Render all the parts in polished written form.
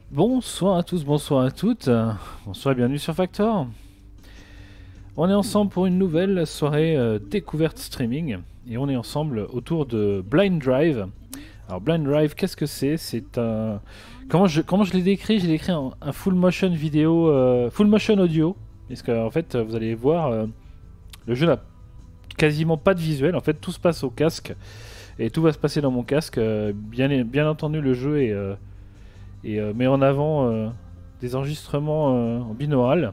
Bonsoir à tous, bonsoir à toutes, bonsoir et bienvenue sur Factor. On est ensemble pour une nouvelle soirée découverte streaming et on est ensemble autour de Blind Drive. Alors Blind Drive, qu'est-ce que c'est? C'est un... comment je l'ai décrit? J'ai décrit un full motion vidéo, full motion audio, parce qu'en fait vous allez voir, le jeu n'a quasiment pas de visuel, en fait tout se passe au casque et tout va se passer dans mon casque. Bien entendu le jeu met en avant des enregistrements en binaural.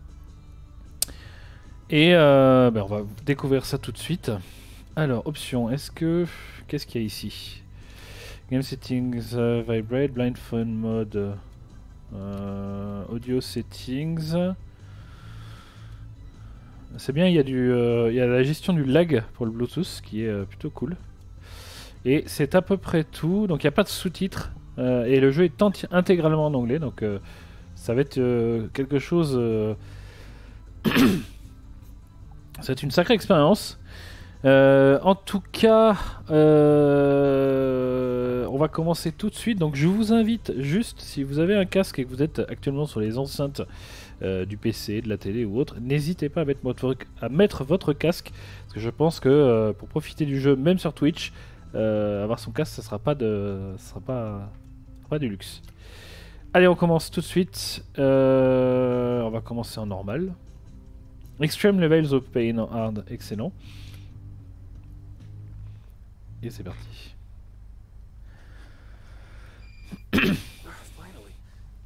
Et on va découvrir ça tout de suite. Alors, options, qu'est-ce qu'il y a ici? Game settings, vibrate, blind phone mode, audio settings. C'est bien, il y a la gestion du lag pour le Bluetooth, qui est plutôt cool. Et c'est à peu près tout. Donc il n'y a pas de sous-titres. Et le jeu est intégralement en anglais. Donc ça va être quelque chose... ça va être une sacrée expérience. En tout cas, on va commencer tout de suite. Donc je vous invite juste, si vous avez un casque et que vous êtes actuellement sur les enceintes du PC, de la télé ou autre, n'hésitez pas à mettre votre casque. Parce que je pense que pour profiter du jeu, même sur Twitch, avoir son casque, ça sera pas du luxe. Allez, on commence tout de suite. On va commencer en normal. Extreme levels of pain en hard, excellent. Et c'est parti. Finally.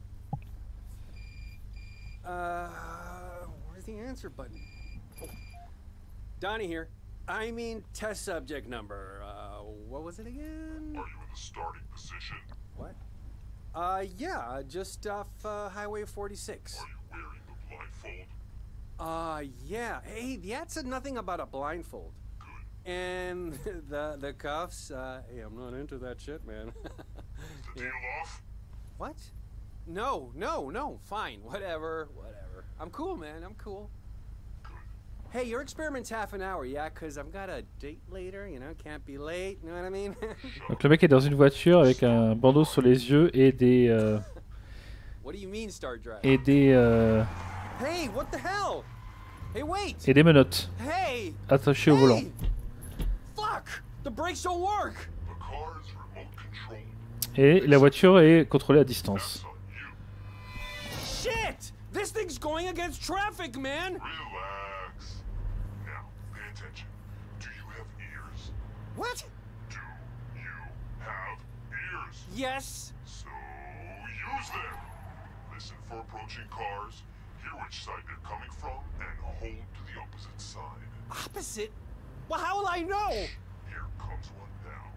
Where's the answer button? Oh. Donnie here. I mean, test subject number. What was it again? Are you in the starting position? What? Yeah, just off Highway 46. Are you wearing the blindfold? Yeah. Hey, the ad said nothing about a blindfold. Good. And the cuffs. Hey, I'm not into that shit, man. Is the deal off? What? No. Fine. Whatever. I'm cool, man. I'm cool. Hey, your experiment's half an hour, yeah? Because I've got a date later, you know, can't be late, you know what I mean? Donc le mec est dans une voiture avec un bandeau sur les yeux et What do you mean, start driving? Hey, what the hell? Hey, wait! et des menottes Hey! attachées au volant. Fuck! The brakes don't work! The car is remote controlled. Et la voiture est contrôlée à distance. That's on you. Shit! This thing's going against traffic, man! Relax. Now, pay attention. Do you have ears? What? Do you have ears? Yes? So use them. Listen for approaching cars, hear which side they're coming from, and hold to the opposite side. Opposite? Well, how will I know? Here comes one now.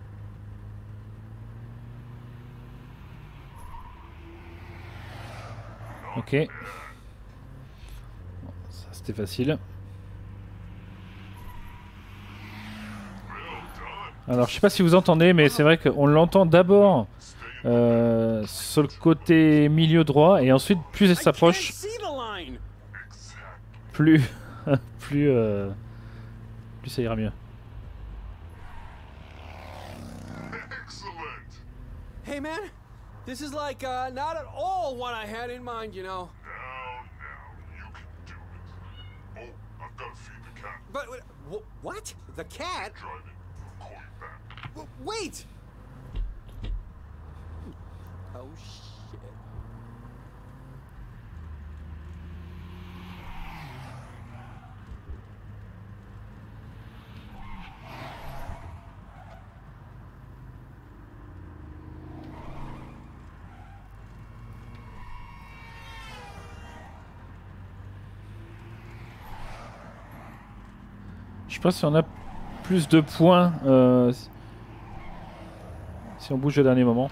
Ok. Ça c'était facile. Alors je sais pas si vous entendez, mais c'est vrai qu'on l'entend d'abord sur le côté milieu droit, et ensuite plus elle I can't s'approche, see the line! Exactly. plus plus plus ça ira mieux. Excellent. Hey, man, this is like not at all what I had in mind, you know. Now, you can do it. Oh, I've got to feed the cat. But what? The cat? Driving. I'll call you back. Wait! Oh shit! Je sais pas si on a plus de points si on bouge au dernier moment.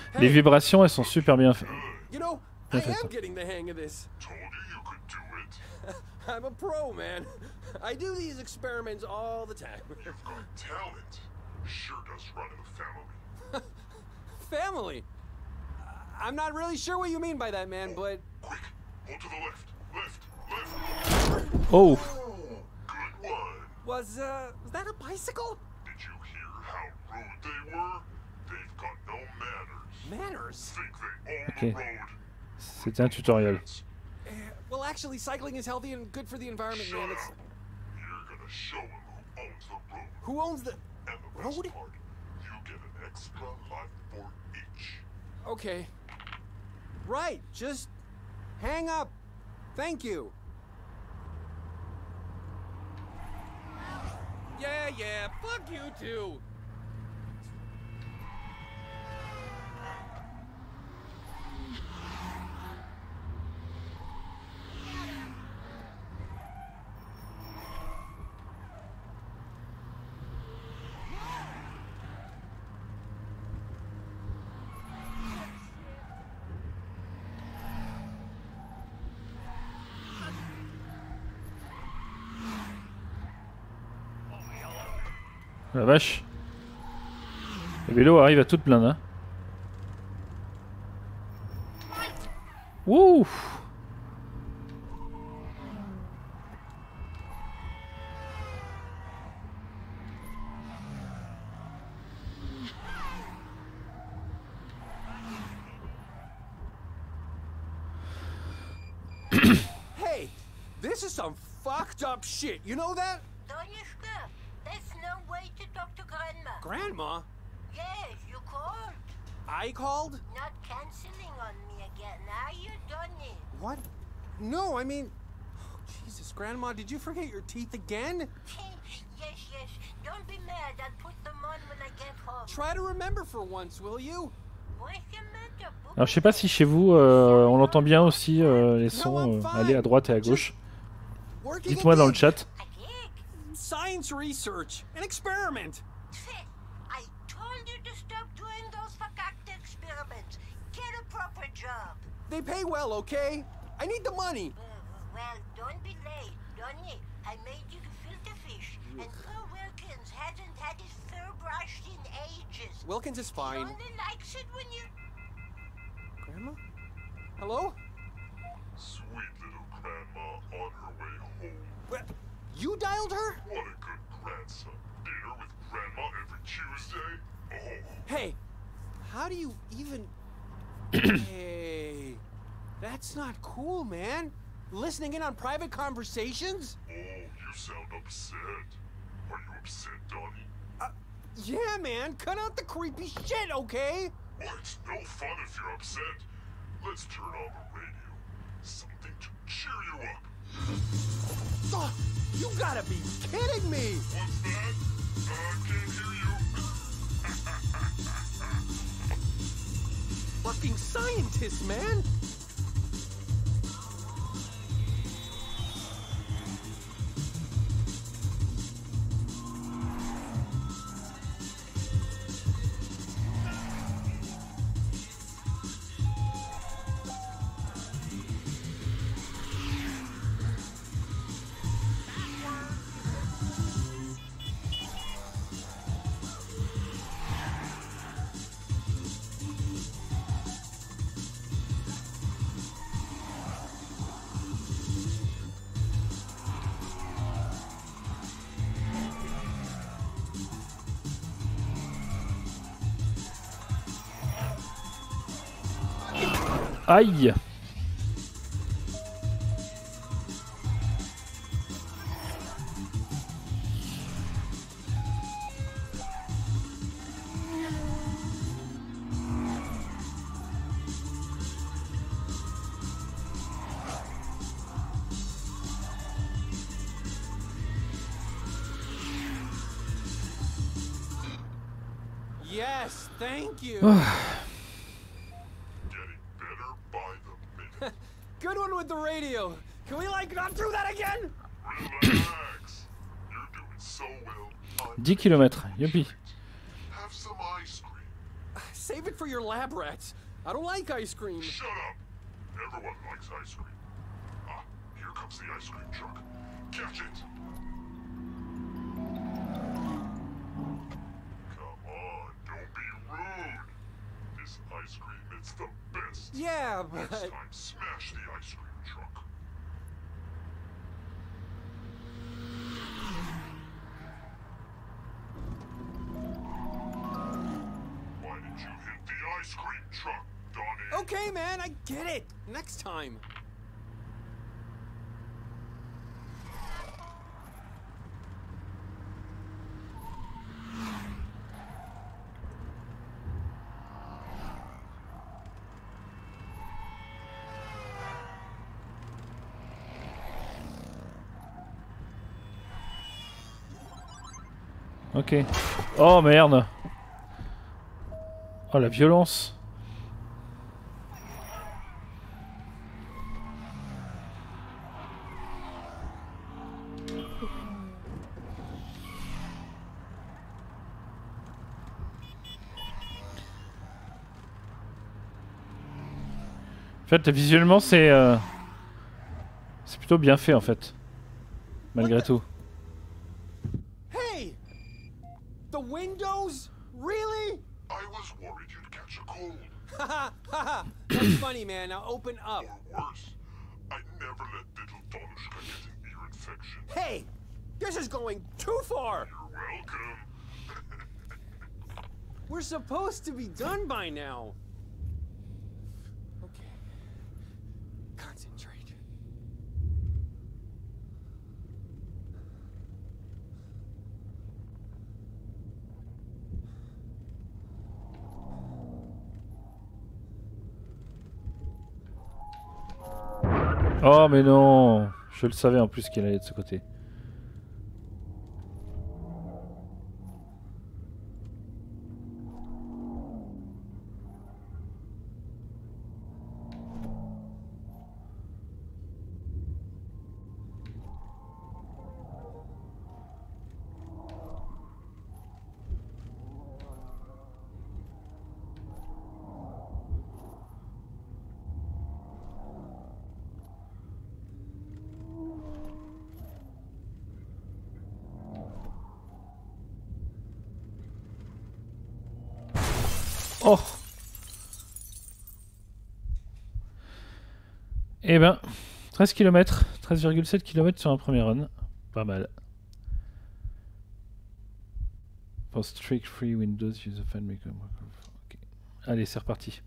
Les vibrations, elles sont super bien faites. You know, I am getting the hang of this. Told you could do it. I'm a pro, man. I do these experiments all the time. You've got talent. Sure does run in a family. Family? I'm not really sure what you mean by that, man, but... Quick, hold to the left. Left. Oh! Good one. Was that a bicycle? Did you hear how rude they were? They've got no manners. Manners? Think they own Okay. the road. C'était un tutoriel. Well, actually, cycling is healthy and good for the environment, man. It's... You're gonna show him who owns the road. Who owns the... And the best Road? part, you get an extra life for each. Okay. Right, just hang up. Thank you. Yeah, fuck you too. La vache. Le vélo arrive à toute blinde, hein. Wouh! Hey, this is some fucked up shit. You know that? Donishka, there's no way to talk to Grandma. Grandma? Yes, you called. I called? Not canceling on me again. Now you done it. What? No, I mean... Oh, Jesus, Grandma, did you forget your teeth again? Yes. Don't be mad. I'll put them on when I get home. Try to remember for once, will you? What's the matter, Alors je sais pas si chez vous on entend bien aussi les sons aller à droite et à gauche. Working Dites-moi dans le again. chat. Science research, an experiment. I told you to stop doing those fakakta experiments. Get a proper job. They pay well, okay? I need the money. Well, don't be late, Donny. I made you filter fish, and poor Wilkins hasn't had his fur brushed in ages. Wilkins is He fine. only likes it when you... Grandma? Hello? Sweet little grandma on her way home. What? You dialed her? What a good grandson. Dinner with grandma every Tuesday? Oh, Hey, how do you even... Hey, that's not cool, man. Listening in on private conversations? you sound upset. Are you upset, Donnie? Yeah, man, cut out the creepy shit, okay? Well, it's no fun if you're upset. Let's turn on the radio. Something to cheer you up. Oh, you gotta be kidding me! What's that? Can't hear you. Fucking scientist, man! Aïe! Yes, thank you. Getting better by the minute. Good one with the radio. Can we, like, not do that again? Relax. You're doing so well. 10 km, youpi. Have some ice cream. Save it for your lab rats. I don't like ice cream. Shut up! Everyone likes ice cream. Ah, here comes the ice cream truck. Catch it! Come on, don't be rude. This ice cream, it's the best. Yeah, Next but... time, smash the ice cream truck. Why did you hit the ice cream truck, Donnie? Okay, man, I get it. Next time. Ok. Oh merde. Oh la violence. En fait, visuellement, c'est plutôt bien fait en fait, malgré tout. Hey! The windows? Really? I was worried you'd catch a cold. Haha, haha. That's funny, man. Now open up. Or worse, I'd never let little Danushka get an ear infection. Hey! This is going too far! You're welcome. We're supposed to be done by now. Okay. Concentrate. Oh mais non, je le savais en plus qu'il allait de ce côté. Oh! Eh ben, 13 km, 13,7 km sur un premier run. Pas mal. Post trick free Windows use a file maker. Ok. Allez, c'est reparti.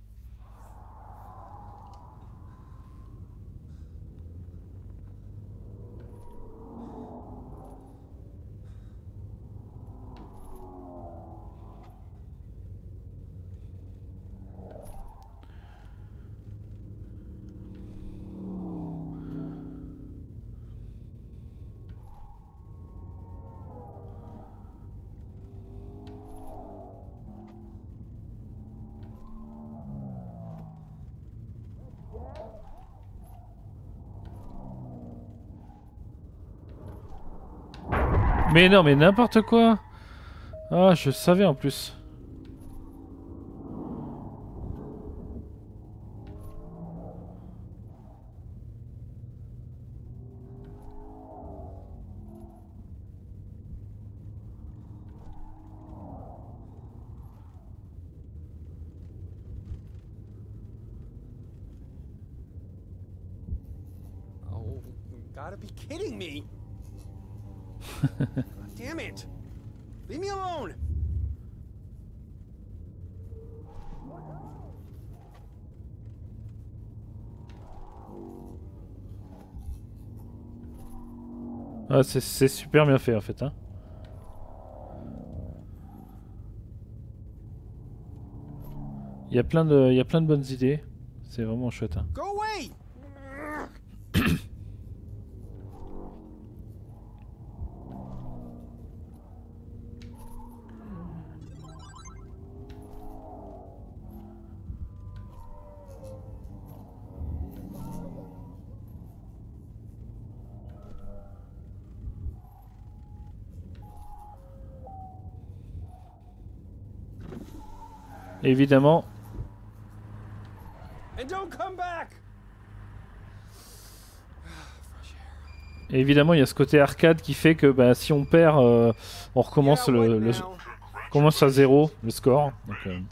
Mais non, mais n'importe quoi! Ah, je savais en plus. Oh, you gotta be kidding me! Damn it! Leave me alone! Ah, c'est super bien fait en fait, hein. Il y a plein de bonnes idées. C'est vraiment chouette, hein. Go away! Évidemment. And don't come back. Et évidemment, il y a ce côté arcade qui fait que bah, si on perd, on recommence Yeah, what le now? commence à 0 le score. Donc,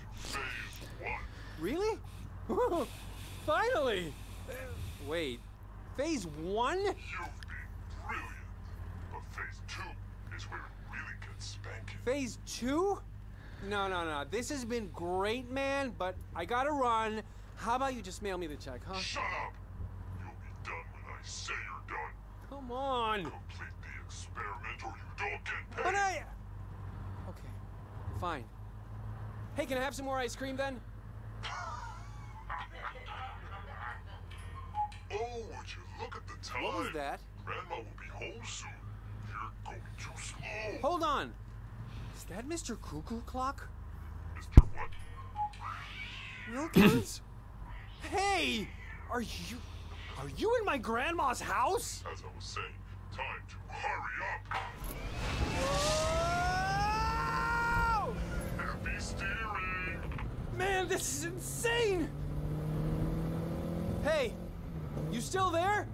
Really? Finally! Wait, phase 1? You've been brilliant. But phase 2 is where it really gets spanking. Phase 2? No, no, no. This has been great, man, but I gotta run. How about you just mail me the check, huh? Shut up! You'll be done when I say you're done. Come on. Complete the experiment or you don't get paid. But I... Okay, fine. Hey, can I have some more ice cream then? Oh, would you look at the time? What was that? Grandma will be home soon. You're going too slow. Hold on. Is that Mr. Cuckoo Clock? Mr. What? Wilkins? Hey! Are you in my grandma's house? As I was saying, time to hurry up. Whoa! Happy steering. Man, this is insane! Hey, you still there?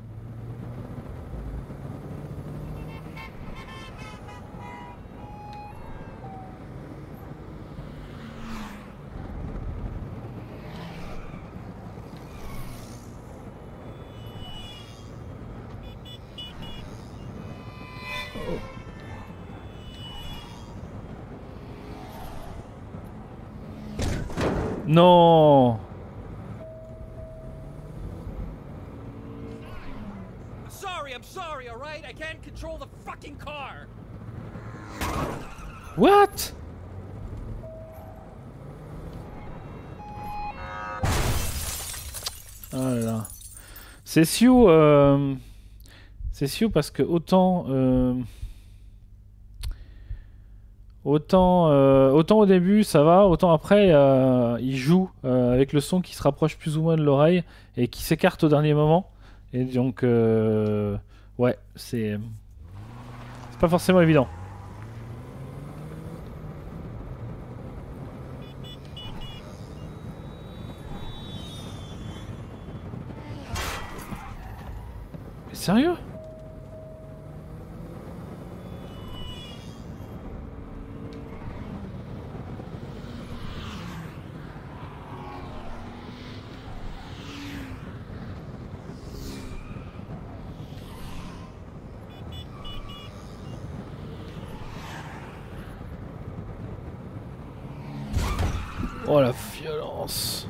non. I'm sorry, alright? I can't control the fucking car! What? Oh là là. C'est Sioux. C'est Sioux parce que autant au début ça va, autant après il joue avec le son qui se rapproche plus ou moins de l'oreille et qui s'écarte au dernier moment. Et donc ouais, c'est pas forcément évident. Mais sérieux? Oh la violence.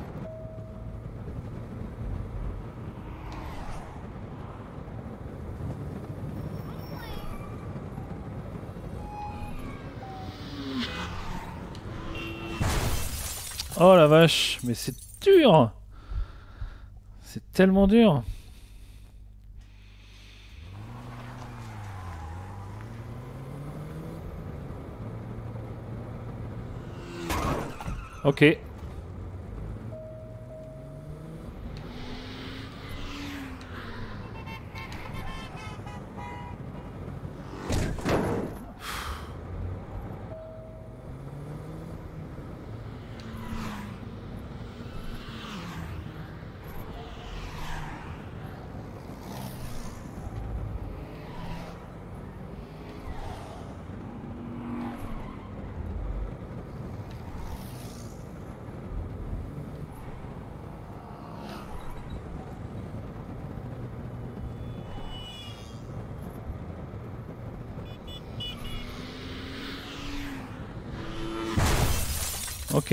Oh la vache, mais c'est dur. C'est tellement dur. Ok. Ok.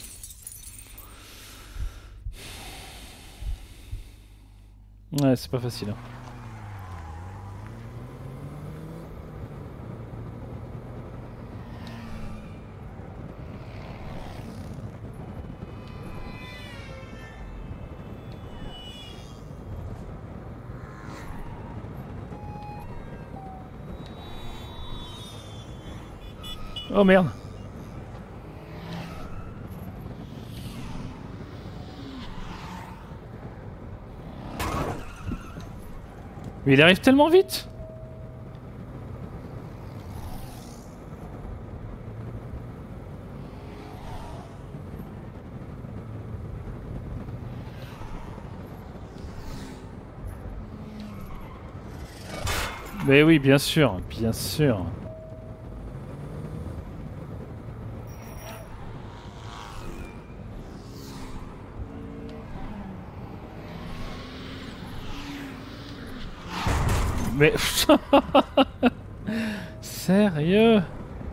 Ouais, c'est pas facile. Hein. Oh merde. Mais il arrive tellement vite. Mais oui, bien sûr, bien sûr. Mais... Sérieux?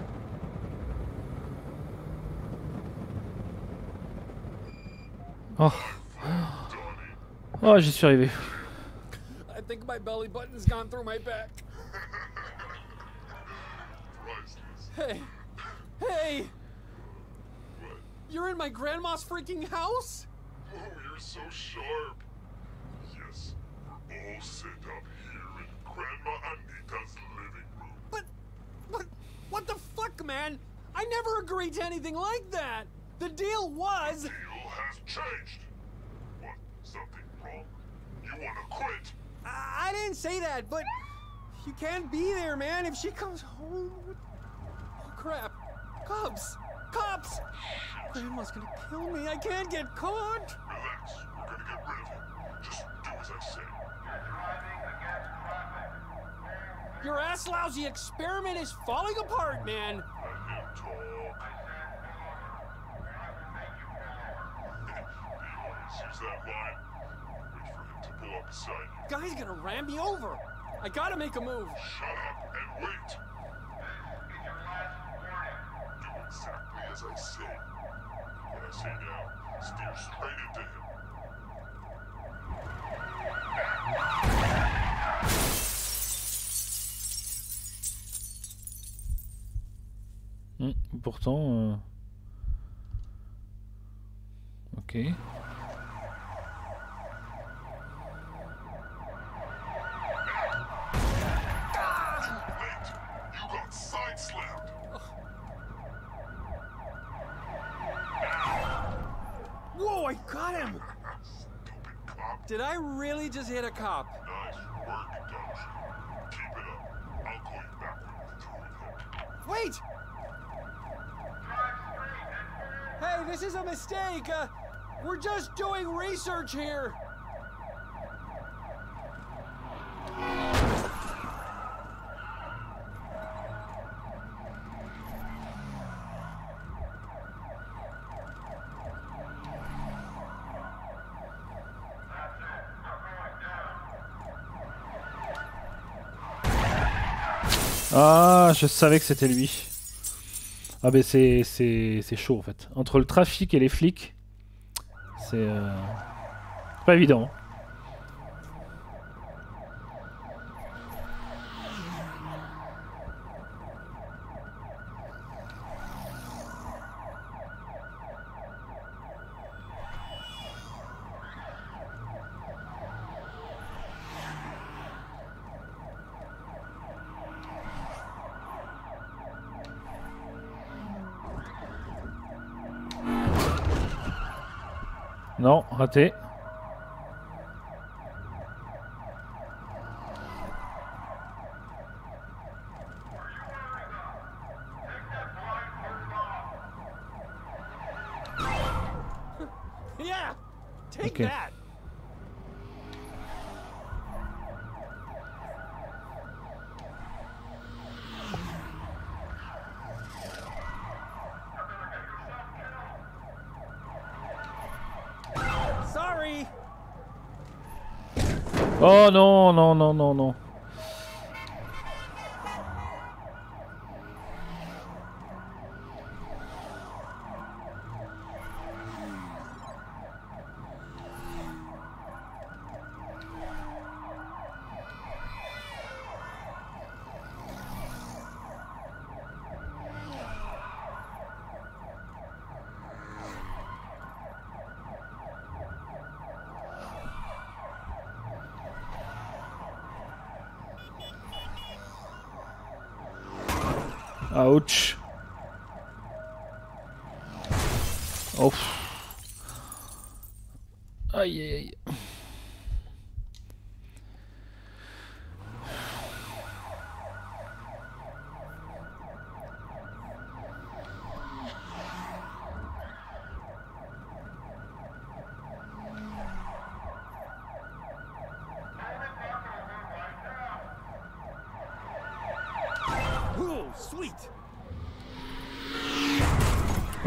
Oh. Oh, j'y suis arrivé. I think my belly button's gone through my back. Priceless. Hey! Hey! You're in my grandma's freaking house? Oh, you're so sharp. Yes, we're all set up here in Grandma Anita's living room. But, what the fuck, man? I never agreed to anything like that! The deal was... Deal has changed. What? Something wrong? You wanna quit? I didn't say that, but... You can't be there, man, if she comes home with... Oh, crap. Cops! Cops! Grandma's gonna kill me. I can't get caught! Relax. We're gonna get rid of him. Just do as I say. Your ass-lousy experiment is falling apart, man! Let him talk. You always use that line. Wait for him to pull up beside you. Guy's gonna ram me over! I gotta make a move! Shut up and wait. Do exactly as I say. What I say now, steer straight into him. Pourtant... Ok. Late. You got side-slammed. Whoa, I got him! Stupid cop. Did I really just hit a cop? Nice work, Dodge. Keep it up. I'll call you back when we're through with him. Wait! Hey, this is a mistake! We're just doing research here! Ah, je savais que c'était lui. Ah ben c'est chaud en fait. Entre le trafic et les flics, c'est pas évident. Non, raté. Yeah! Take Okay. that! Sorry! Oh non, non, non, non, non. Ouch. Oh. Aïe aïe aïe.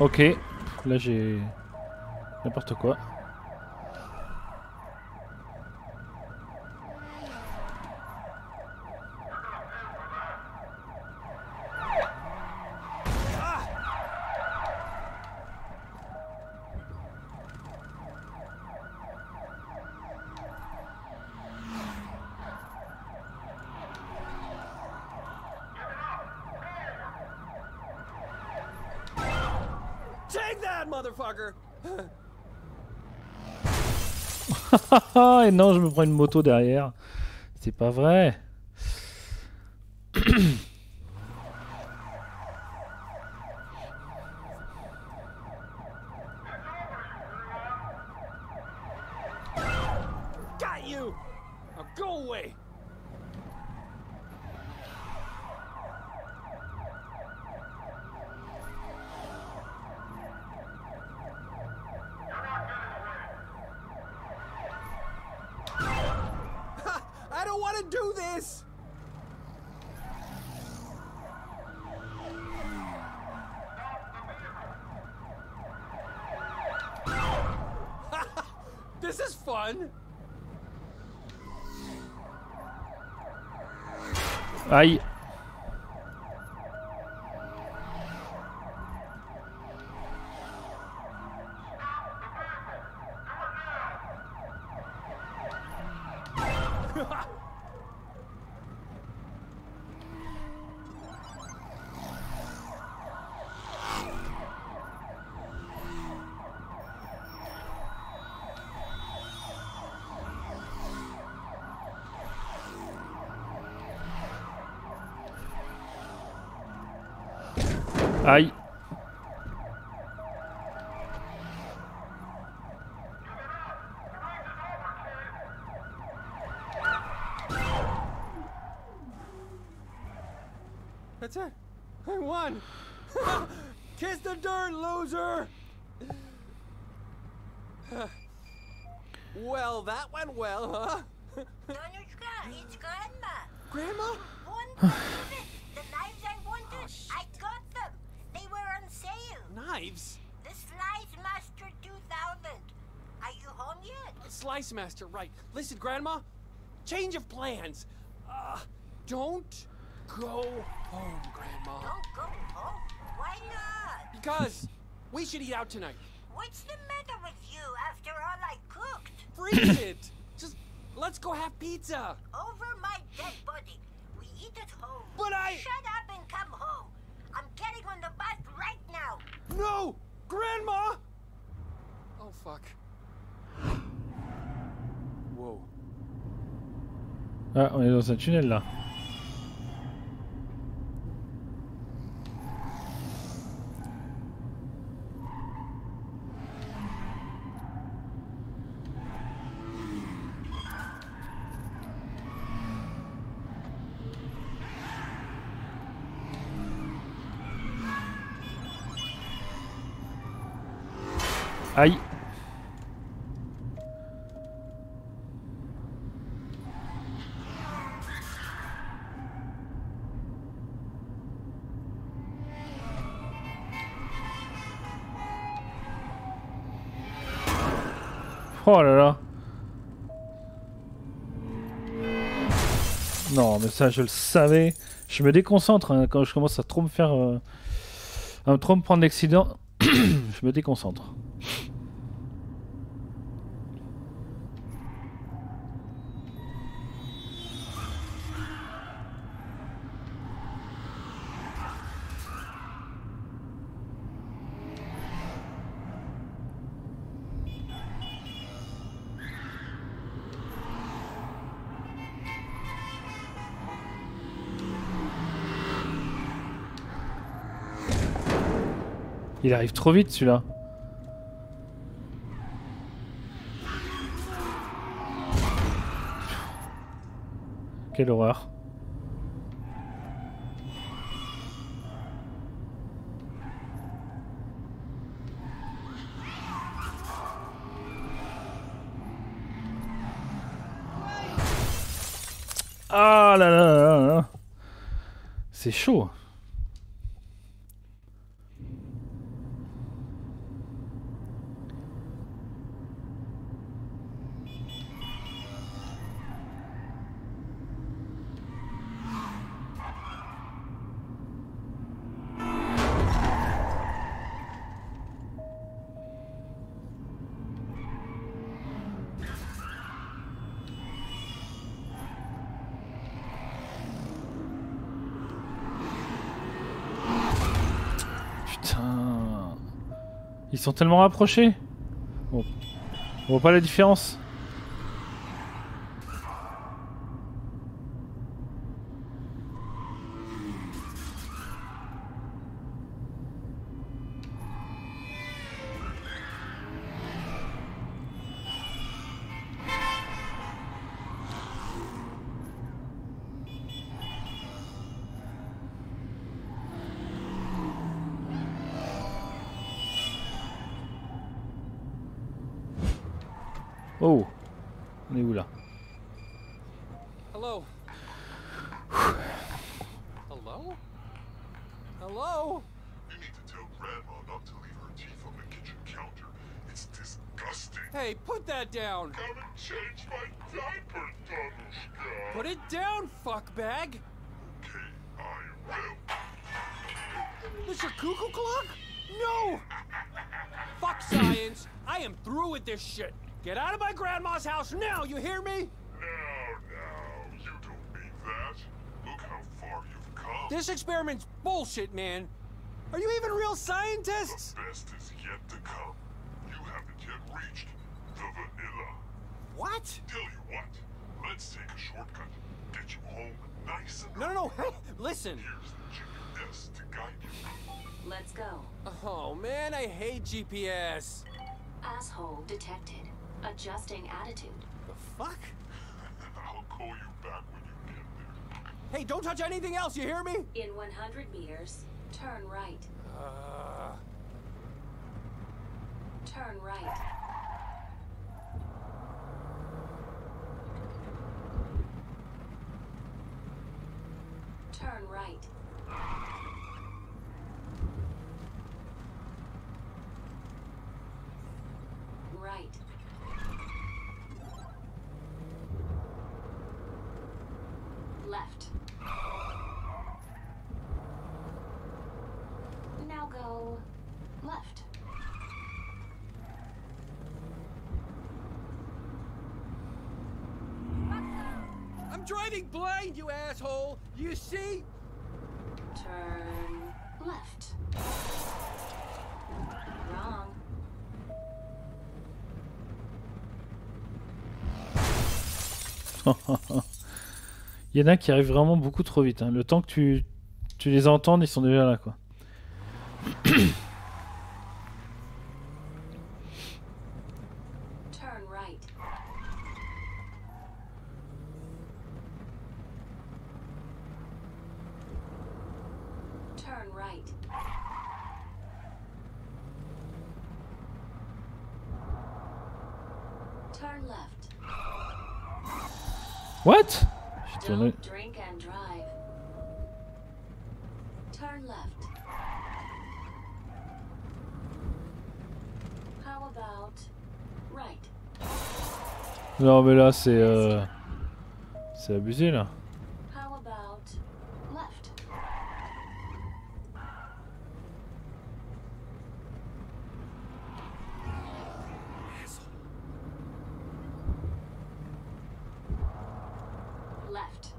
Ok, là j'ai n'importe quoi. Take that, motherfucker! Et non, je me prends une moto derrière. C'est pas vrai. Got you! Now go away! I don't want to do this! This is fun! Aïe. Aïe. That's it. I won. Kiss the dirt, loser. Well, that went well, huh? Danushka, it's Grandma. Grandma? Won't believe it. The knives I wanted, I got them. They were on sale. Knives? The Slice Master 2000. Are you home yet? Slice Master, right. Listen, Grandma. Change of plans. Don't go home, Grandma. Don't go home. Why not? Because we should eat out tonight. What's the matter with you after all I cooked? Freeze it! Just let's go have pizza. Over my dead body. We eat at home. But I... Shut up and come home. I'm getting on the bus right now. No! Grandma! Oh, fuck. Whoa. Ah, on est dans un tunnel là. Aïe. Oh là là. Non mais ça je le savais. Je me déconcentre hein, quand je commence à trop me faire... à trop me prendre d'accident. Je me déconcentre. Il arrive trop vite celui-là. Quelle horreur. Ah là là là là. C'est chaud. Ils sont tellement rapprochés. Bon. On voit pas la différence. Oh, on est où là? Hello. Hello? Hello? You need to tell Grandma not to leave her teeth on the kitchen counter. It's disgusting. Hey, put that down. Come and change my diaper, Danushka. Put it down, fuckbag. Okay, I will. This your cuckoo clock? No! Fuck science. I am through with this shit. Get out of my grandma's house now, you hear me? Now, you don't mean that. Look how far you've come. This experiment's bullshit, man. Are you even real scientists? The best is yet to come. You haven't yet reached the vanilla. What? Tell you what, let's take a shortcut. Get you home nice and No, hey, listen. Here's the GPS to guide you. Let's go. Oh, man, I hate GPS. Asshole detected. Adjusting attitude. The fuck? I'll call you back when you get there. Hey, don't touch anything else, you hear me? In 100 meters, turn right. Turn right. Turn right. Right. Left. Now go left. I'm driving blind, you asshole. You see? Turn left. Wrong. Il y en a qui arrivent vraiment beaucoup trop vite. Hein. Le temps que tu les entends, ils sont déjà là, quoi. Turn right. Turn right. Turn left. What? J'ai tourné. Don't drink and drive. Turn left. How about right? Non mais là c'est abusé là. How about left? Left.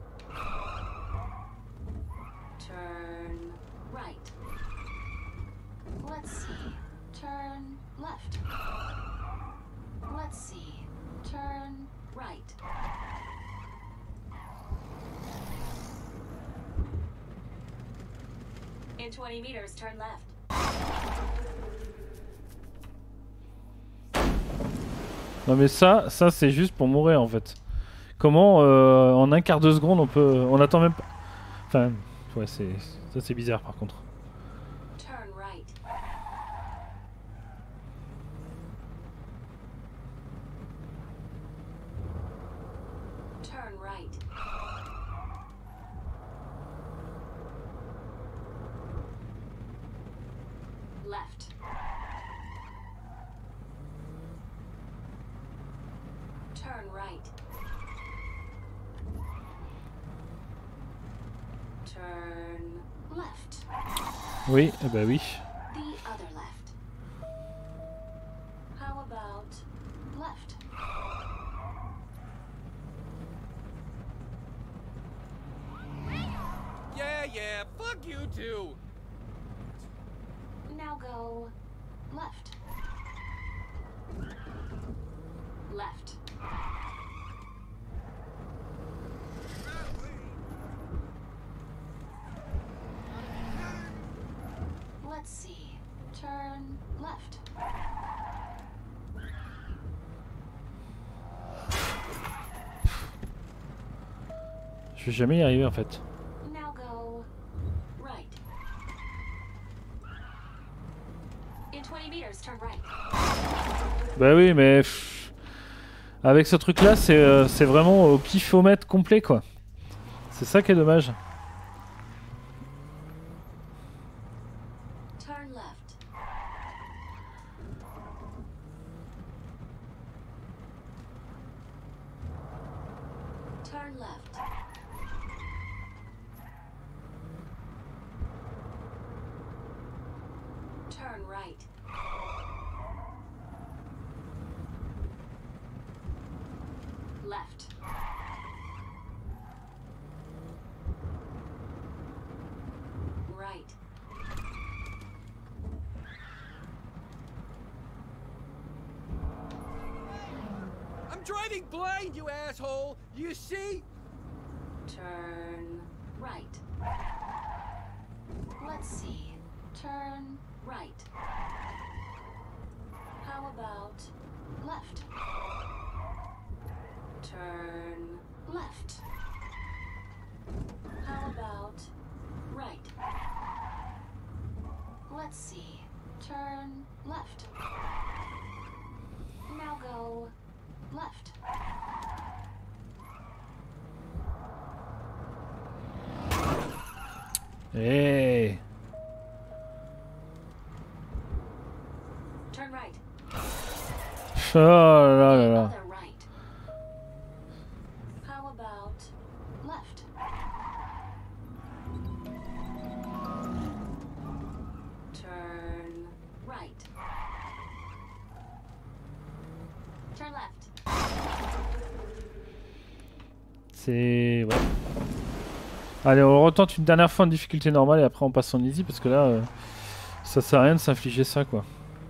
Turn right. Let's see. Turn left. Let's see. Turn right. In 20 meters, turn left. Non mais ça c'est juste pour mourir en fait. Comment en un quart de seconde on attend même pas. Enfin ouais c'est bizarre par contre. Turn right. Turn right. Left. Turn right. Turn left. Oui, eh ben oui. The other left. How about left? Yeah, fuck you too. Now go left. Je vais jamais y arriver en fait. Now go right. In 20 meters, turn right. Bah oui, mais avec ce truc là, c'est vraiment au pifomètre complet quoi. C'est ça qui est dommage. Turn left. Turn left. Turn right. Left. Right. I'm driving blind, you asshole! You see? Turn right. Let's see. Turn right. How about left? Turn left. How about right? Let's see. Turn left. Now go left. Hey. Turn right. Oh là là là. Other right. How about left? Turn right. Turn left. C'est... Ouais. Allez, on retente une dernière fois en difficulté normale et après on passe en easy parce que là, ça sert à rien de s'infliger ça quoi.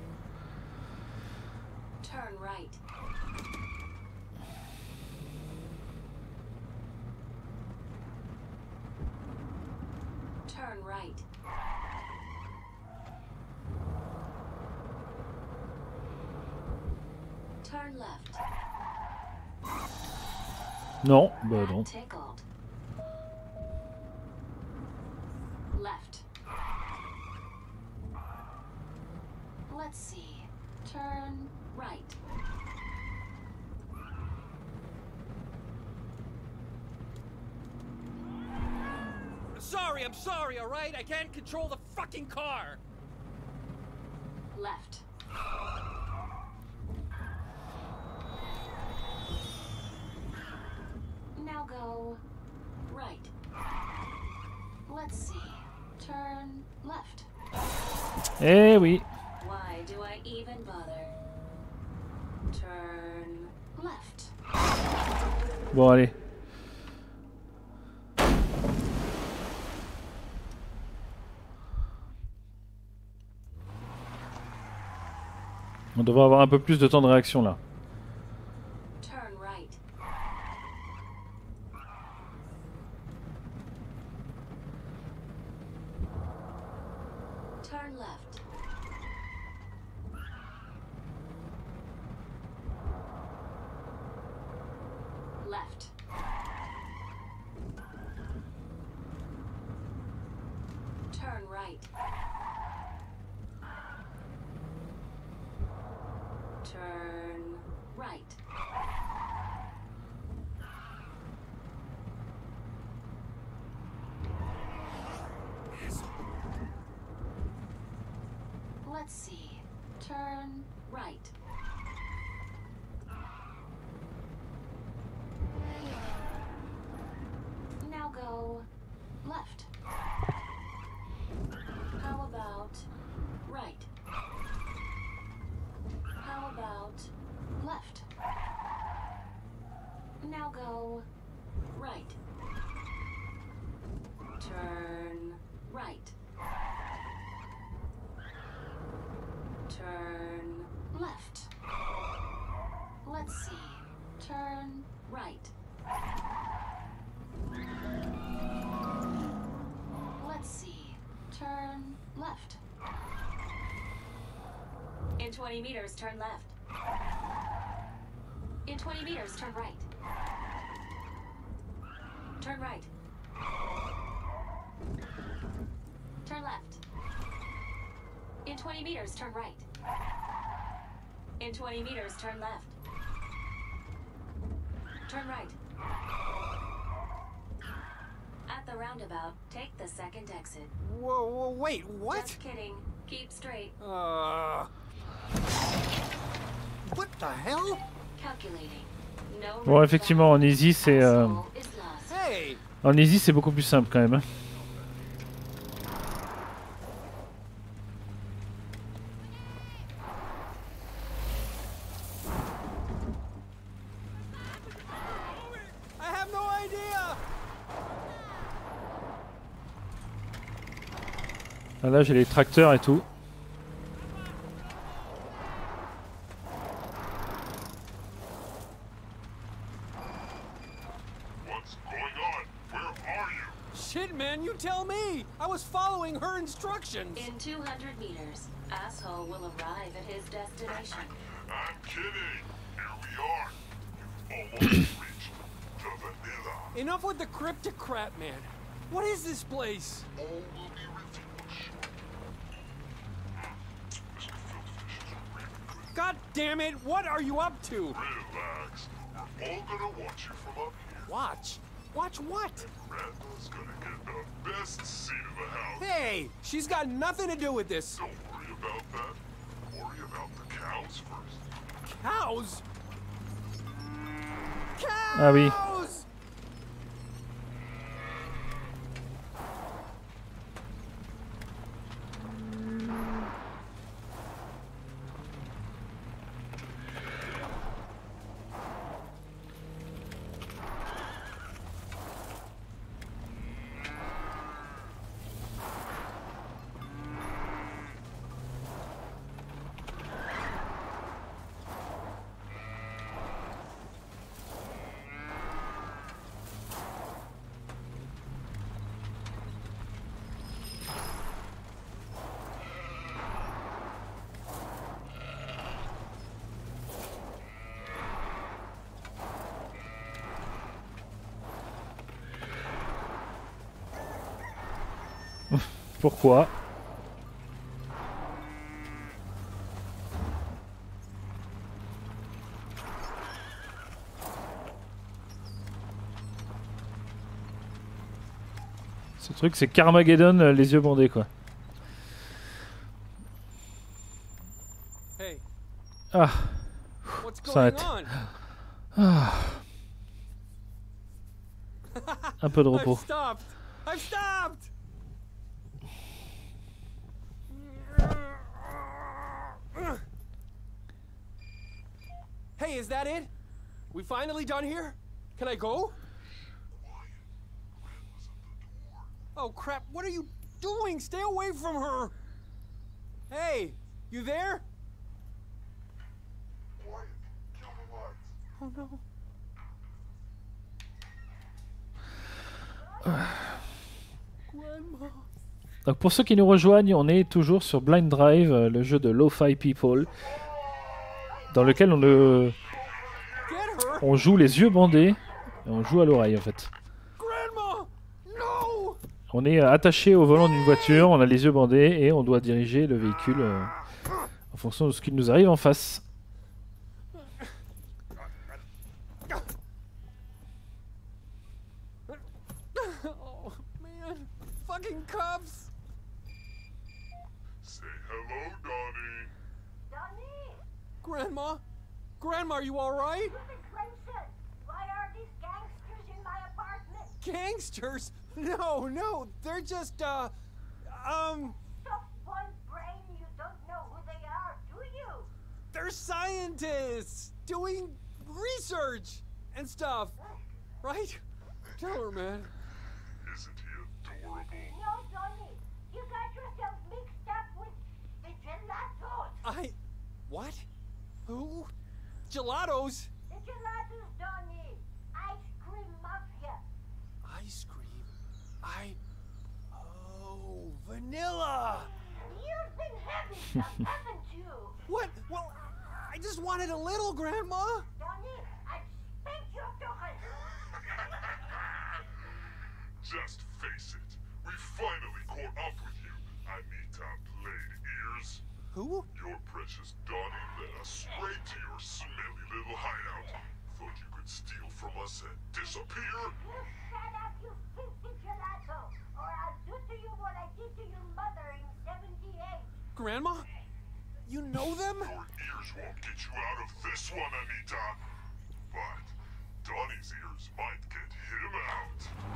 Turn right. Turn right. Turn left. Non, bah non. Tickled. Left. Let's see. Turn right. I'm sorry, alright? I can't control the fucking car! Left. Now go right. Let's see. Turn left. Eh oui. Why do I even bother? Turn left. Bon allez. On devrait avoir un peu plus de temps de réaction là. Turn right. Turn left. Left. Turn right. Turn right. Let's see. Turn right. Now go left. How about right? How about left? Now go right. Turn right. Turn left. Let's see. Turn right. Let's see. Turn left. In 20 meters, turn left. In 20 meters, turn right. Turn right. Turn left. In 20 meters, turn right. In 20 meters, turn left. Turn right. At the roundabout, take the second exit. Whoa, wait, what? Just kidding. Keep straight. What the hell? Calculating. No Bon, red effectivement, en flag. easy, c'est Asshole is lost. Hey! en easy, c'est beaucoup plus simple quand même. Hein. I have no idea! Ah, là, j'ai les tracteurs et tout. What's going on? Where are you? Shit, man, you tell me! I was following her instructions! In 200 meters, Asshole will arrive at his destination. I'm kidding. Here we are. You've almost reached the vanilla. Enough with the cryptic crap, man. What is this place? All will be revealed shortly. This gefilte fish is really good. God damn it, what are you up to? Relax. We're all gonna watch you from up here. Watch? Watch what? Grandma's gonna get the best seat in the house. Hey, she's got nothing to do with this. Don't worry about that. Worry about the cows first. Cows? Cows! Ah oui. Pourquoi? Ce truc, c'est Carmageddon, les yeux bandés, quoi. Hey, Ah, what's Ça going arrête. on? un peu de I've repos. stopped! I've stopped! Hey, is that it? We finally done here? Can I go? Oh crap, what are you doing? Stay away from her! Hey, you there? Quiet. Kill the lights. Oh no. Grandma. Donc pour ceux qui nous rejoignent, on est toujours sur Blind Drive, le jeu de Lo-Fi People, dans lequel Get her! on joue les yeux bandés, et on joue à l'oreille en fait. Grandma! No! On est attaché au volant d'une voiture, on a les yeux bandés et on doit diriger le véhicule en fonction de ce qui nous arrive en face. Oh man, fucking cops! Say hello, Donnie. Donnie, Grandma? Grandma, are you alright? Stupid Clemson, why are these gangsters in my apartment? Gangsters? No, they're just, Soft one brain, you don't know who they are, do you? they're scientists doing research and stuff, right? Tell her, man. Isn't he adorable? No, Donnie, you got yourself mixed up with the gelatos. What? Who? Gelatos? The gelatos, Donnie. Ice cream mafia. Ice cream? Oh, vanilla! You've been having some, haven't you? What? Well, I just wanted a little, Grandma. Donnie, I'll spank your knuckles. Just face it. We finally caught up with you, Anita Blade Ears. Who? Your precious Donnie led us straight to your smelly little hideout. Thought you could steal from us and disappear? You shut up, you filthy gelato, or I'll do to you what I did to your mother in 78. Grandma? You know them? Your ears won't get you out of this one, Anita. But Donnie's ears might get him out.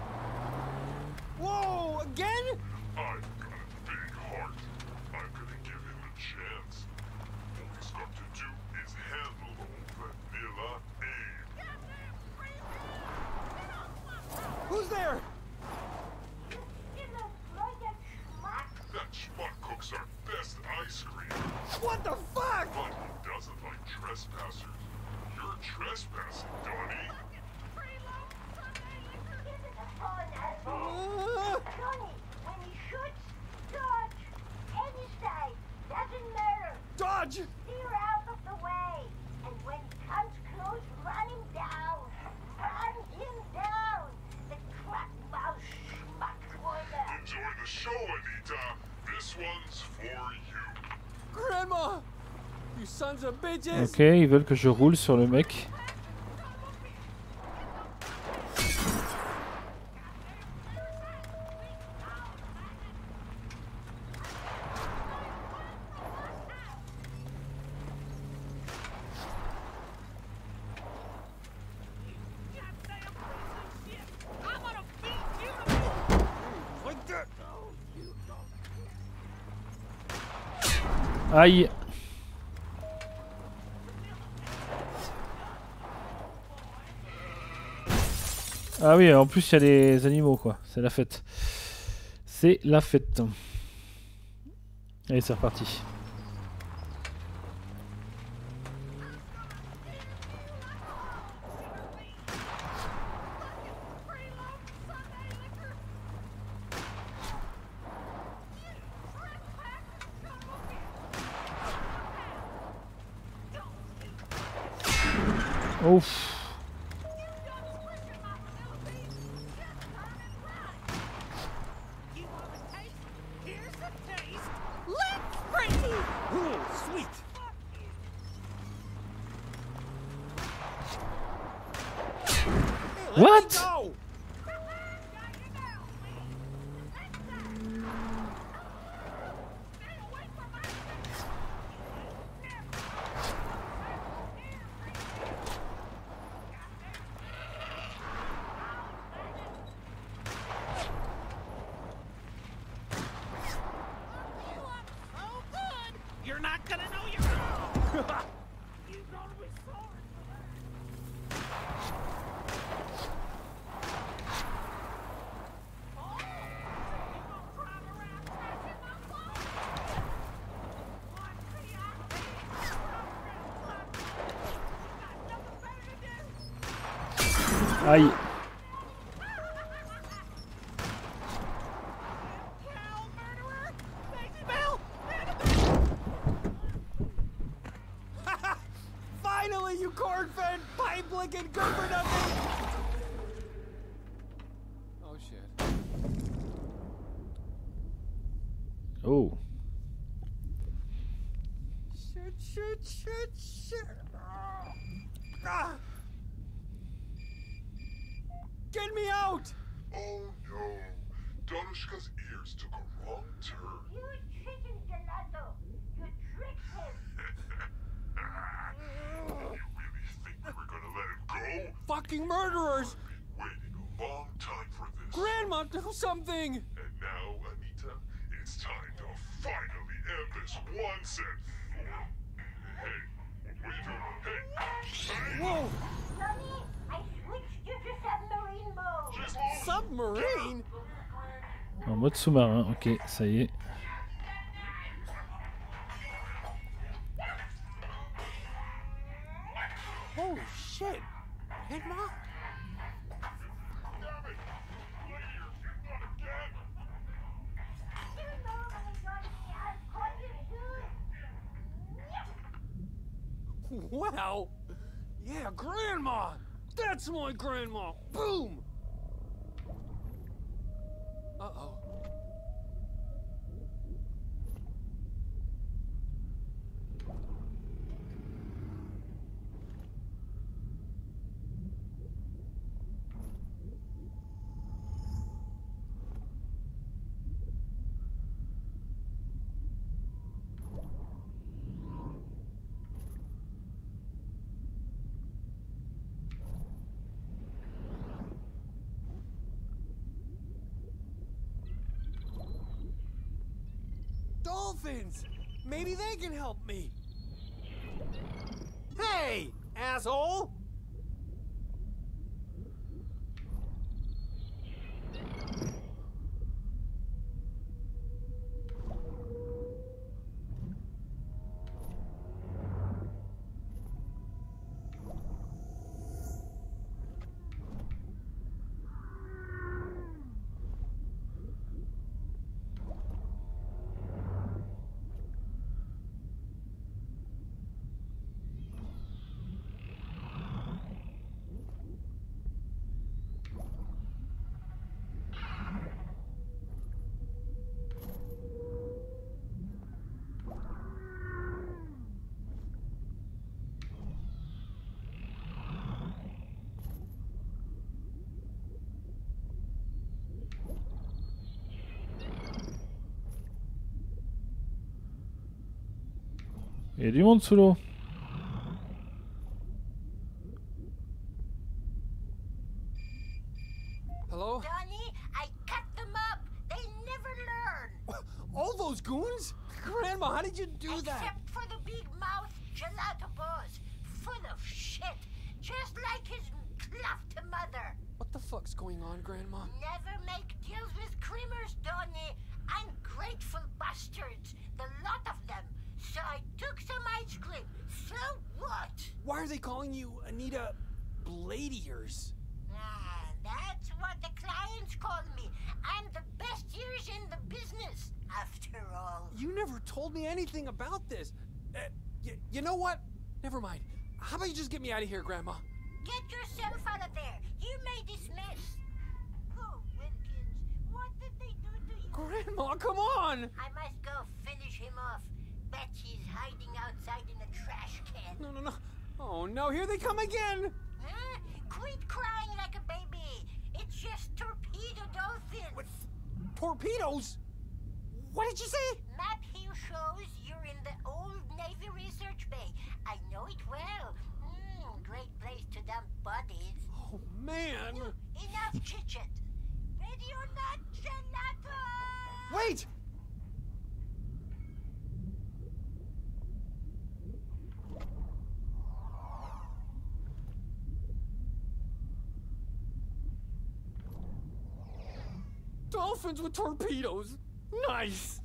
Whoa, again? I've got a big heart. I'm gonna give him a chance. All he's got to do is handle old Vanilla Abe. Who's there? You little schmuck. That schmuck cooks our best ice cream. What the fuck? But he doesn't like trespassers. You're trespassing, Donnie. Give it a phone, asshole. Johnny, when he shoots, dodge. Any side, doesn't matter. Dodge! Steer out of the way. And when he comes close, run him down. Run him down. The crack mouse schmuck corner. Enjoy the show, Anita. This one's for you. Grandma! You sons of bitches! Ok, ils veulent que je roule sur le mec. Like that! Aïe. Ah oui, en plus il y a des animaux quoi, c'est la fête. C'est la fête. Allez, c'est reparti. Ouf. Ooh, sweet! Hey, let What? me go! You're not gonna know you're wrong. You're gonna be sorry. Aïe. Finally, you corn-fed, pipe-licking, good-for-nothing! Oh, shit. Oh. Shit. Ah. Get me out! Oh no. Danushka's ears took a wrong turn. You chicken gelato. You tricked him. You really think we were gonna let him go? Fucking murderers! Waiting a long time for this. Grandma, do something! And now, Anita, it's time to finally end this once and for. Hey, what are you doing? Hey! Whoa! Sonny, I switched you to submarine mode. She's lost! Submarine? En mode sous-marin, ok, ça y est. Holy shit! Grandma? Damn it! Later, not again! You know when Johnny, I'll call you soon. Wow! Yeah, Grandma! That's my grandma! Boom! Uh-oh. Dolphins! Maybe they can help me. Hey, asshole! Il y a du monde sous l'eau. Hello? Donnie, I cut them up. They never learn. All those goons? Grandma, how did you do that? Except for the big mouth gelato boss. Full of shit. Just like his cleft mother. What the fuck's going on, Grandma? Never make deals with creamers, Donnie. Ungrateful bastards. The lot of them. So I took some ice cream. So what? Why are they calling you Anita Blade-Ears? Ah, that's what the clients call me. I'm the best ears in the business, after all. You never told me anything about this. You know what? Never mind. How about you just get me out of here, Grandma? Get yourself out of there. You made this mess. Oh, Wilkins, what did they do to you? Grandma, come on! I must go finish him off. Bet he's hiding outside in a trash can. No. Oh no, here they come again! Huh? Quit crying like a baby. It's just torpedo dolphins. What? Torpedoes? What did you say? Map here shows you're in the old Navy Research Bay. I know it well. Great place to dump bodies. Oh man! Enough chit-chat. Ready or not, gelato? Wait! Dolphins with torpedoes! Nice!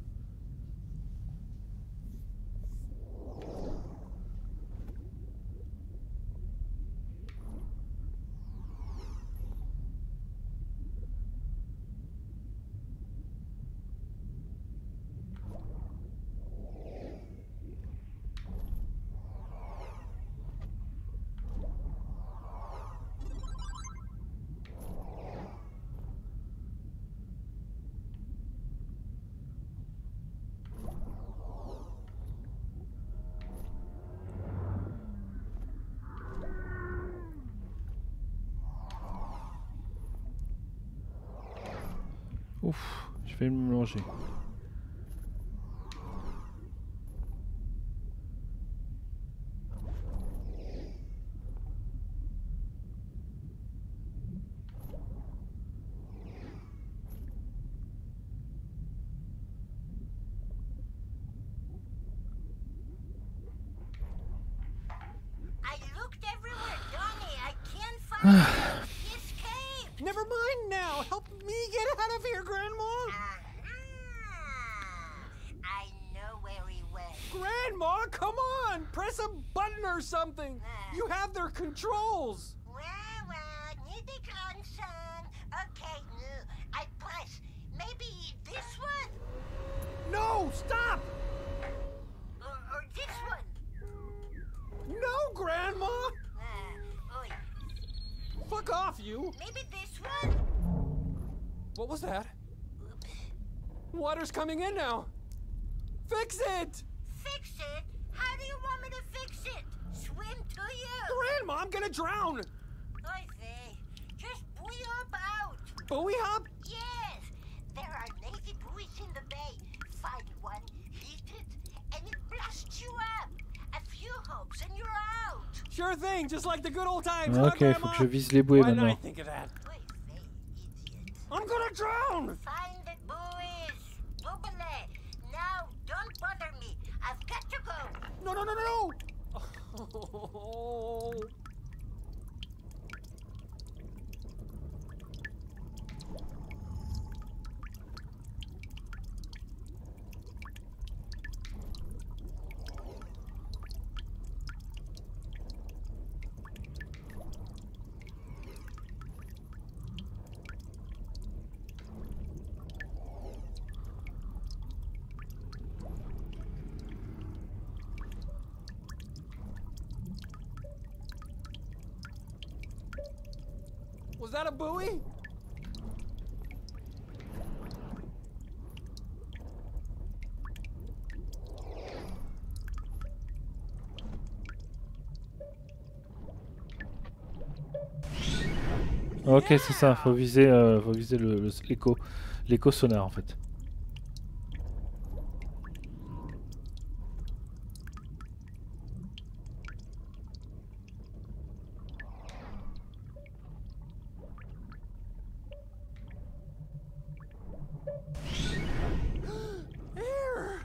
Ouf, je vais me manger. I looked everywhere, Donnie. I can't find him. He escaped. Never mind now! Help me get out of here, Grandma! Aha. I know where he went. Grandma, come on! Press a button or something! You have their controls! Well, needy concern. Okay, I press. Maybe this one? No! Stop! Or this one? No, Grandma! Oi. Fuck off, you! Maybe this one? What was that? Water's coming in now. Fix it! Fix it? How do you want me to fix it? Swim to you? Grandma, I'm gonna drown! I say, just buoy up out. Buoy hop? Yes, there are naked buoys in the bay. Find one, heat it, and it blasts you up. A few hops and you're out. Sure thing, just like the good old times, huh, Ok, faut Grandma? que je vise les bouées Why didn't I maintenant. think of that? Wait, idiot. I'm gonna drown! Find the buoys. Boobale. Now, don't bother me. I've got to go. No, no, no, no, no! Oh. Was that a buoy? Ok, c'est ça, faut viser l'écho sonar en fait. Air!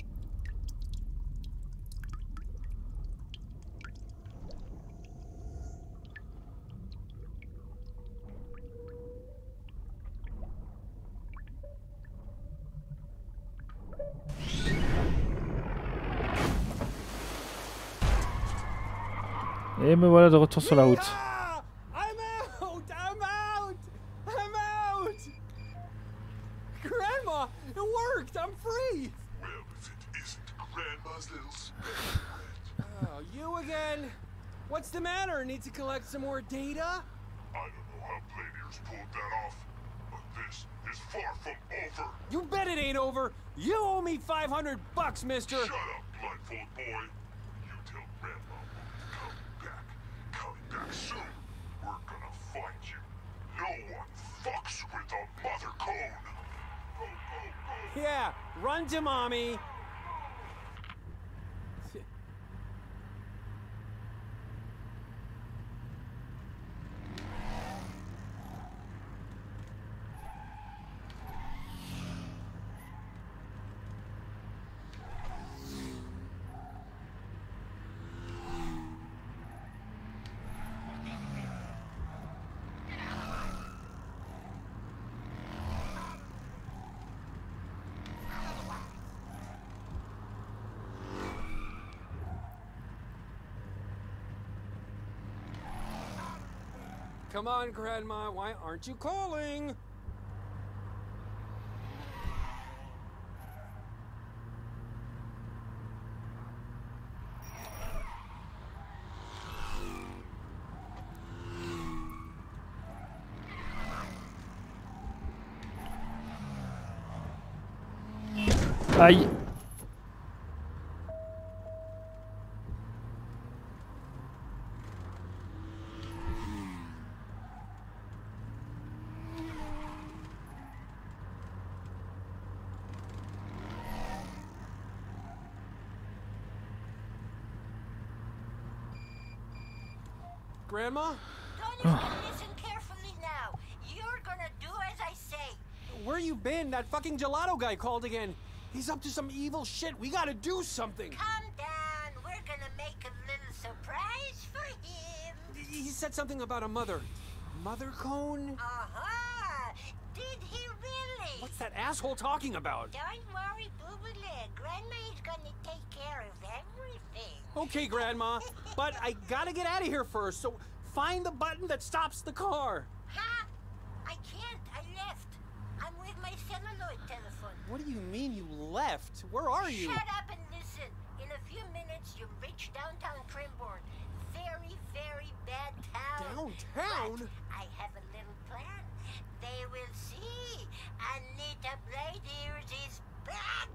Et me voilà de retour sur la route. Ah! I'm out! I'm out! I'm out! Grandma, it worked! I'm free! Well, if it isn't Grandma's little spirit. Oh, you again? What's the matter? Need to collect some more data? I don't know how Bladier's pulled that off, but this is far from over. You bet it ain't over! You owe me $500, mister! Shut up, blindfold boy. You tell Grandma we're coming back soon. We're gonna find you. No one fucks with a mother cone. Go, go, go. Yeah, run to mommy! Come on, Grandma, why aren't you calling? Aïe. Grandma? Don't even listen carefully now. You're gonna do as I say. Where you been? That fucking gelato guy called again. He's up to some evil shit. We gotta do something. Calm down. We're gonna make a little surprise for him. He said something about a mother. Mother cone? Uh-huh. Did he really? What's that asshole talking about? Don't worry, Boobale. Grandma is gonna take care of everything. Okay, Grandma, but I gotta get out of here first, so find the button that stops the car. Huh? I can't. I left. I'm with my celluloid telephone. What do you mean you left? Where are you? Shut up and listen. In a few minutes, you'll reach downtown Crimborn. Very, very bad town. Downtown? But I have a little plan. They will see. Anita Blade is back.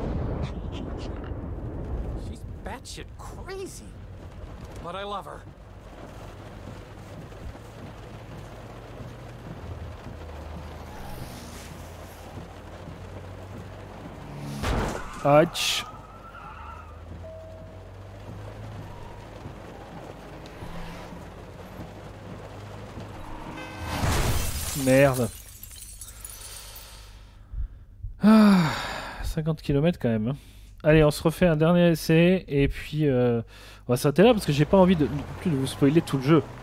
She's batshit crazy. But I love her. Ouch. Merde. 50 km quand même. Allez, on se refait un dernier essai et puis on va s'arrêter là parce que j'ai pas envie de plus de vous spoiler tout le jeu.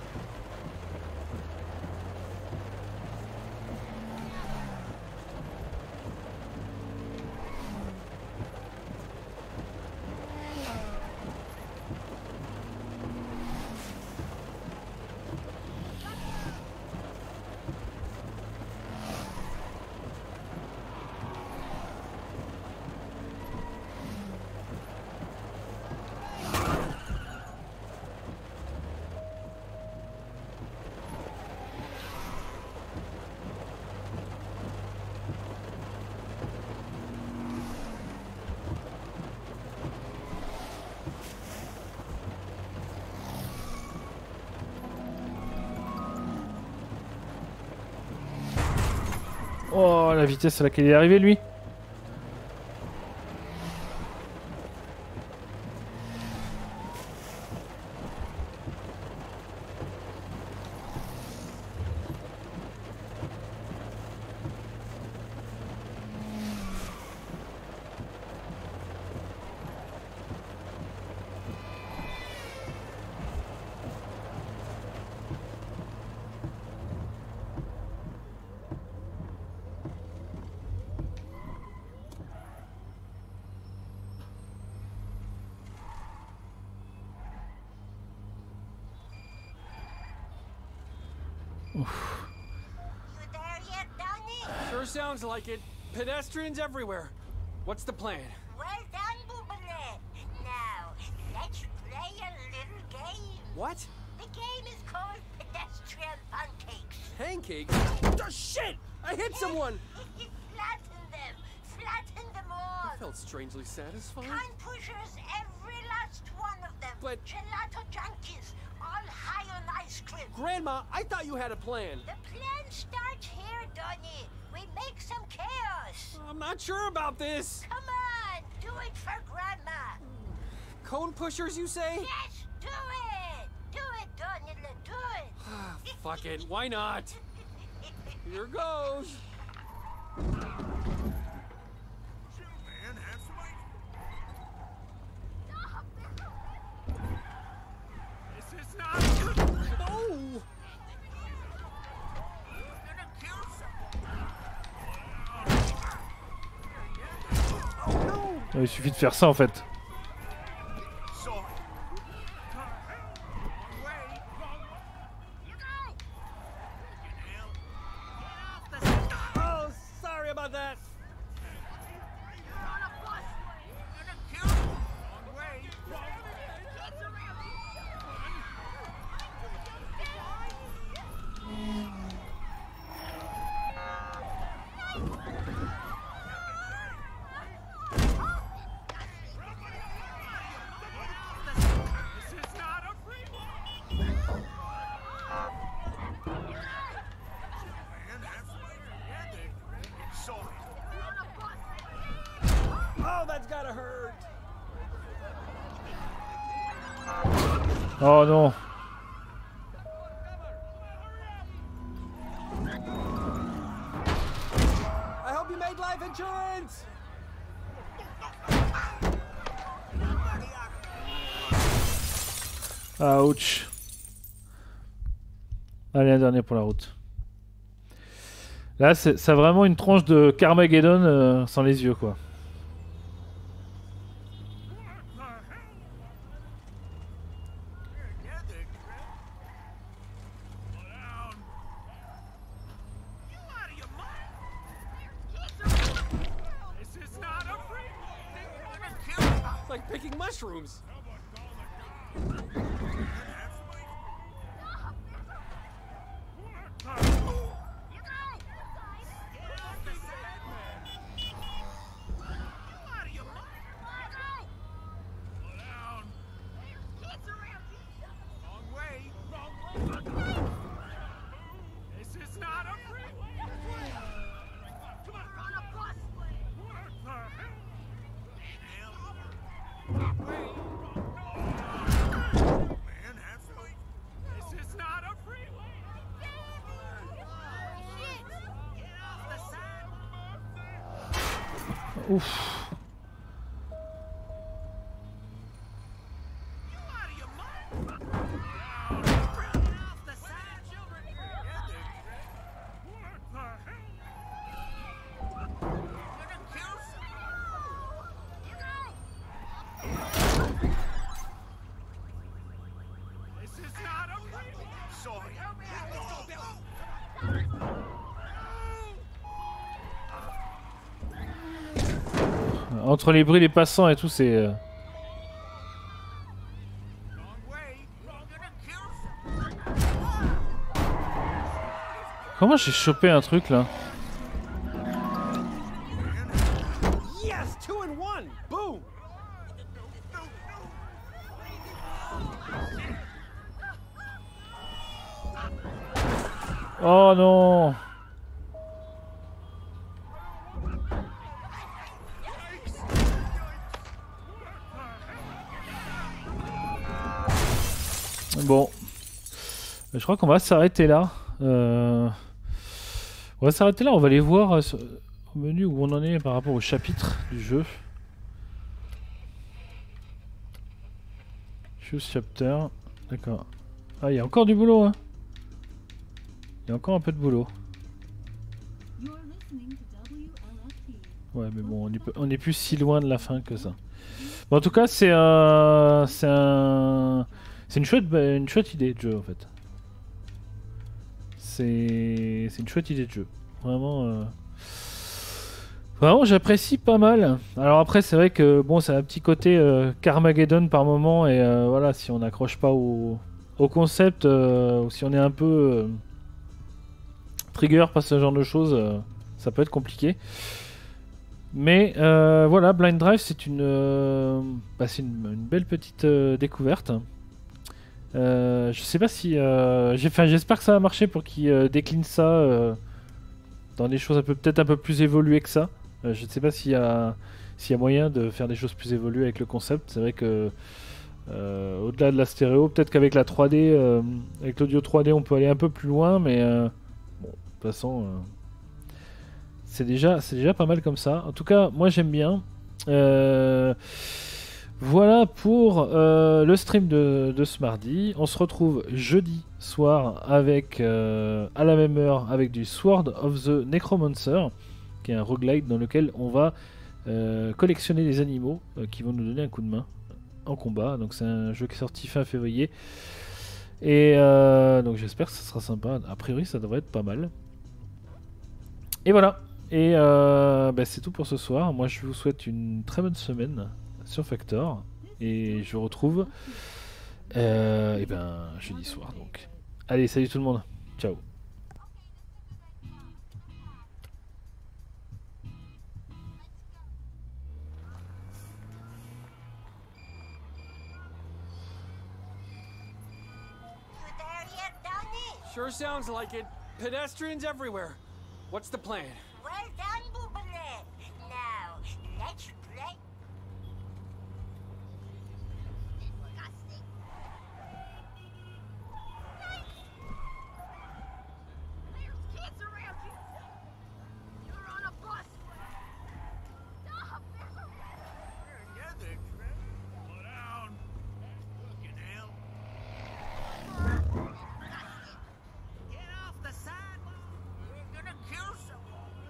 Oh, la vitesse à laquelle il est arrivé, lui. You there yet, Donnie? Sure sounds like it. Pedestrians everywhere. What's the plan? Well done, Boobale. Now, let's play a little game. What? The game is called Pedestrian Pancakes. Pancakes? Oh, shit! I hit someone! Flatten them. Flatten them all. Felt strangely satisfying. Time pushers, every last one of them. But- Gelato junkies, all high on ice cream. Grandma, I thought you had a plan. The plan starts here, Donnie. We make some chaos. I'm not sure about this. Come on, do it for Grandma. Cone pushers, you say? Yes, do it. Do it, Donnie, do it. Fuck it, why not? Here goes. Chill, man. Have some ice. This is not. Oh! Gonna kill someone. Oh no! Il suffit de faire ça en fait. Sorry. Wrong way. Wrong way. Look out! Get off the Oh, sorry about that. You're on a bus. Gonna kill you. Wrong way. Wrong way. Kids around. This is not a free Man, have some ice. Sorry. Oh, that's gotta hurt. Oh non. I hope you made life insurance. Ouch. Allez, un dernier pour la route. Là, c'est vraiment une tranche de Carmageddon sans les yeux, quoi. This is not a free. They're gonna kill you. It's like picking mushrooms. Ouf. Entre les bruits des passants et tout, c'est... Comment j'ai chopé un truc là? Yes, 2 in 1. Boom. Oh non! Bon, je crois qu'on va s'arrêter là. On va s'arrêter là, on va aller voir au menu où on en est par rapport au chapitre du jeu. Choose chapter, d'accord. Ah, il y a encore du boulot, hein. Il y a encore un peu de boulot. Ouais, mais bon, on est plus si loin de la fin que ça. Bon, en tout cas, c'est une chouette idée de jeu en fait. C'est une chouette idée de jeu. Vraiment, vraiment j'apprécie pas mal. Alors après, c'est vrai que bon, c'est un petit côté Carmageddon par moment et voilà, si on n'accroche pas au concept ou si on est un peu trigger par ce genre de choses, ça peut être compliqué. Mais voilà, Blind Drive, c'est une belle petite découverte. Je sais pas si... j'espère que ça va marcher pour qu'ils déclinent ça dans des choses peut-être un peu plus évoluées que ça. Je ne sais pas s'il y a moyen de faire des choses plus évoluées avec le concept. C'est vrai que au-delà de la stéréo, peut-être qu'avec la 3D, avec l'audio 3D, on peut aller un peu plus loin, mais bon, de toute façon, c'est déjà pas mal comme ça. En tout cas, moi j'aime bien. Voilà pour le stream de ce mardi. On se retrouve jeudi soir avec à la même heure avec du Sword of the Necromancer, qui est un roguelite dans lequel on va collectionner des animaux qui vont nous donner un coup de main en combat. Donc c'est un jeu qui est sorti fin février. Et donc j'espère que ça sera sympa. A priori ça devrait être pas mal. Et voilà. Et c'est tout pour ce soir. Moi je vous souhaite une très bonne semaine sur Factor et je vous retrouve jeudi soir donc. Allez, salut tout le monde, ciao. You there yet, Donnie? Sure sounds like it. Pedestrians everywhere. What's the plan? Well done, Boomerang. Now, let's play. Disgusting. There's kids around you. You're on a bus. Stop! Another trip. Slow down. Fucking hell. Get off the sidewalk. You're gonna kill someone.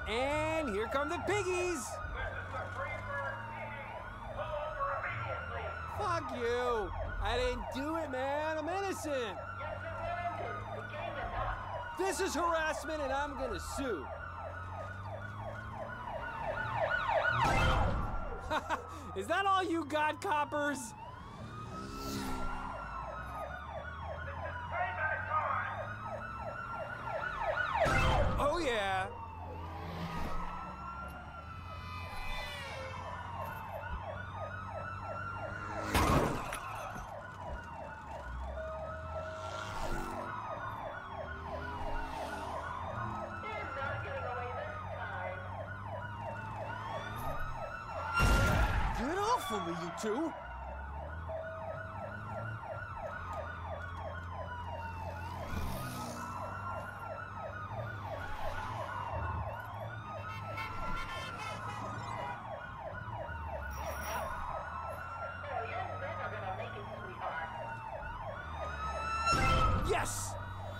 And here come the piggies! Fuck you! I didn't do it, man. I'm innocent. This is harassment and I'm gonna sue. Is that all you got, coppers? Oh yeah. Get off of me, you two! Yes!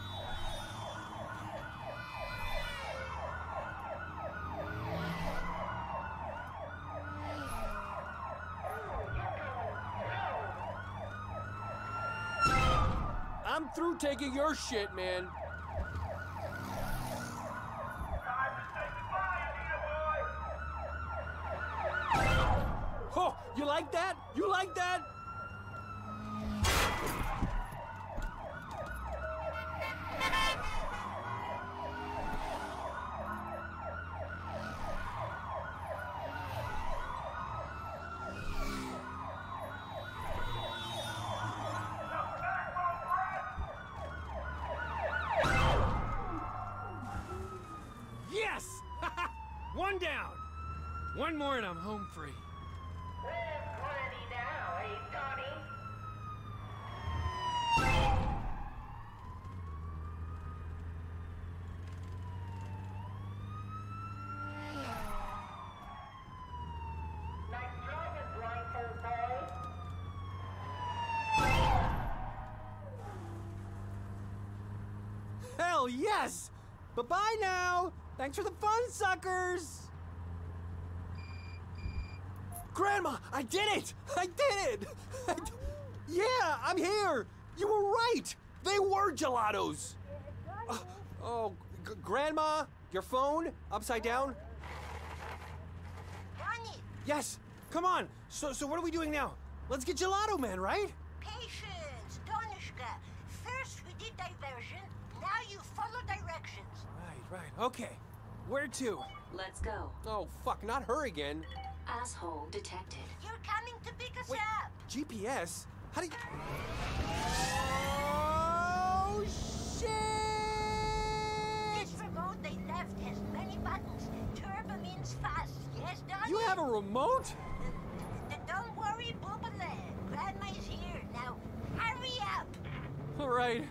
I'm through taking your shit, man. Oh, you like that? You like that? Yes! One down. One more and I'm home free. Hell yes! Bye-bye now! Thanks for the fun, suckers! Grandma, I did it! I did it! Yeah, I'm here! You were right! They were gelatos! Grandma, your phone? Upside down? Johnny, Yes! Come on! So what are we doing now? Let's get Gelato Man, right? patience, Donishka. First we did diversion, now you follow directions. Right. Okay. Where to? Let's go. Oh, fuck, not her again. Asshole detected. You're coming to pick us Wait, up. GPS? How do you... Oh, shit! This remote they left has many buttons. Turbo means fast. Yes, Donny? You have a remote? Don't worry, Boobale. Grandma's here. Now, hurry up. All right.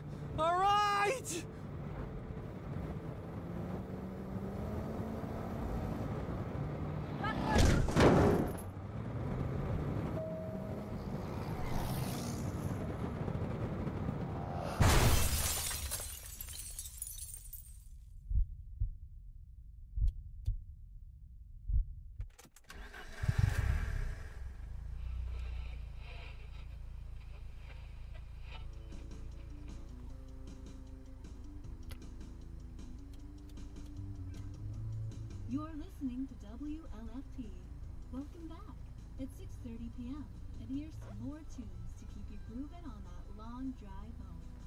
You're listening to WLFT. Welcome back. It's 6:30 p.m. and here's some more tunes to keep you grooving on that long drive home.